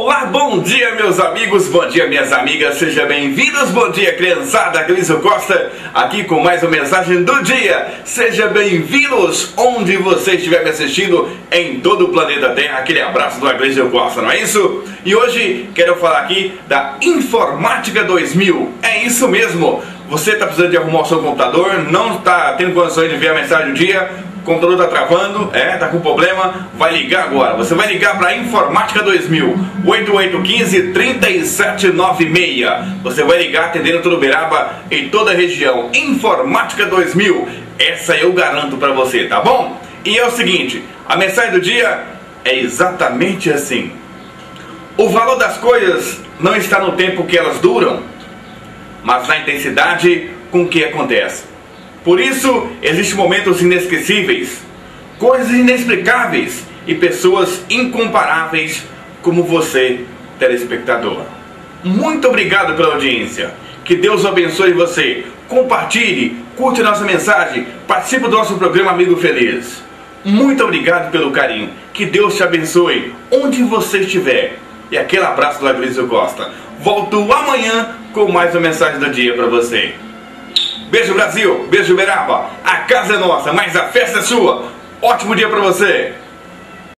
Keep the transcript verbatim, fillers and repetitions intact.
Olá, bom dia meus amigos, bom dia minhas amigas, sejam bem-vindos, bom dia criançada, Glício Costa, aqui com mais uma mensagem do dia. Sejam bem-vindos onde você estiver me assistindo em todo o planeta Terra, aquele abraço do Glício Costa, não é isso? E hoje quero falar aqui da Informática dois mil, é isso mesmo, você está precisando de arrumar o seu computador, não está tendo condições de ver a mensagem do dia, o computador está travando, é, está com problema, vai ligar agora. Você vai ligar para a Informática dois mil, oito oito um cinco, três sete nove seis. Você vai ligar atendendo todo Uberaba e toda a região. Informática dois mil, essa eu garanto para você, tá bom? E é o seguinte, a mensagem do dia é exatamente assim. O valor das coisas não está no tempo que elas duram, mas na intensidade com que acontece. Por isso, existem momentos inesquecíveis, coisas inexplicáveis e pessoas incomparáveis como você, telespectador. Muito obrigado pela audiência. Que Deus abençoe você. Compartilhe, curte nossa mensagem, participe do nosso programa Amigo Feliz. Muito obrigado pelo carinho. Que Deus te abençoe onde você estiver. E aquele abraço do Glício Costa. Volto amanhã com mais uma mensagem do dia para você. Beijo Brasil, beijo Uberaba, a casa é nossa, mas a festa é sua. Ótimo dia para você.